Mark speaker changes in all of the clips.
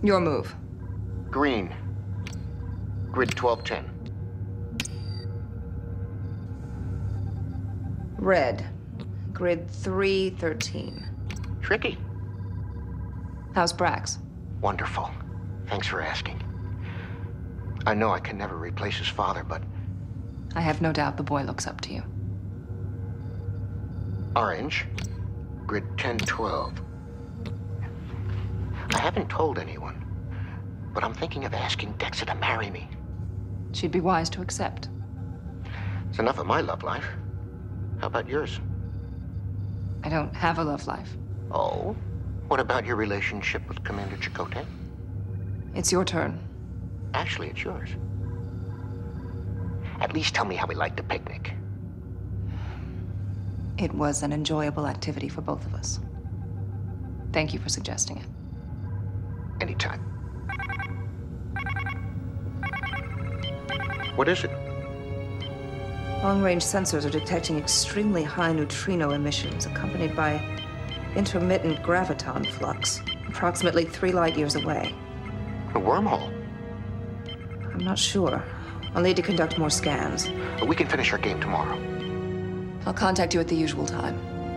Speaker 1: Your move.
Speaker 2: Green. Grid 1210.
Speaker 1: Red. Grid 313.
Speaker 2: Tricky.
Speaker 1: How's Brax?
Speaker 2: Wonderful. Thanks for asking. I know I can never replace his father, but...
Speaker 1: I have no doubt the boy looks up to you.
Speaker 2: Orange. Grid 1012. I haven't told anyone, but I'm thinking of asking Dexa to marry me.
Speaker 1: She'd be wise to accept.
Speaker 2: It's enough of my love life. How about yours?
Speaker 1: I don't have a love life.
Speaker 2: Oh? What about your relationship with Commander Chakotay?
Speaker 1: It's your turn.
Speaker 2: Actually, it's yours. At least tell me how we liked the picnic.
Speaker 1: It was an enjoyable activity for both of us. Thank you for suggesting it.
Speaker 2: Anytime. What is it?
Speaker 1: Long-range sensors are detecting extremely high neutrino emissions accompanied by intermittent graviton flux, approximately 3 light years away.
Speaker 2: A wormhole.
Speaker 1: I'm not sure. I'll need to conduct more scans.
Speaker 2: We can finish our game tomorrow.
Speaker 1: I'll contact you at the usual time.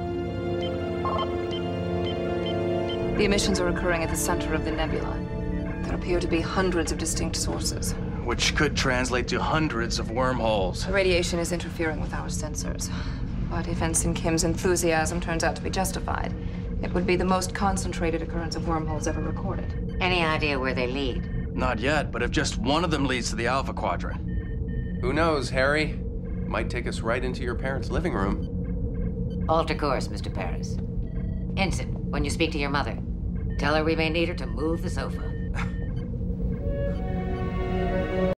Speaker 1: The emissions are occurring at the center of the nebula. There appear to be hundreds of distinct sources.
Speaker 3: Which could translate to hundreds of wormholes.
Speaker 1: The radiation is interfering with our sensors. But if Ensign Kim's enthusiasm turns out to be justified, it would be the most concentrated occurrence of wormholes ever recorded.
Speaker 4: Any idea where they lead?
Speaker 3: Not yet, but if just one of them leads to the Alpha Quadrant.
Speaker 5: Who knows, Harry? Might take us right into your parents' living room.
Speaker 4: Alter course, Mr. Paris. Ensign, when you speak to your mother, tell her we may need her to move the sofa.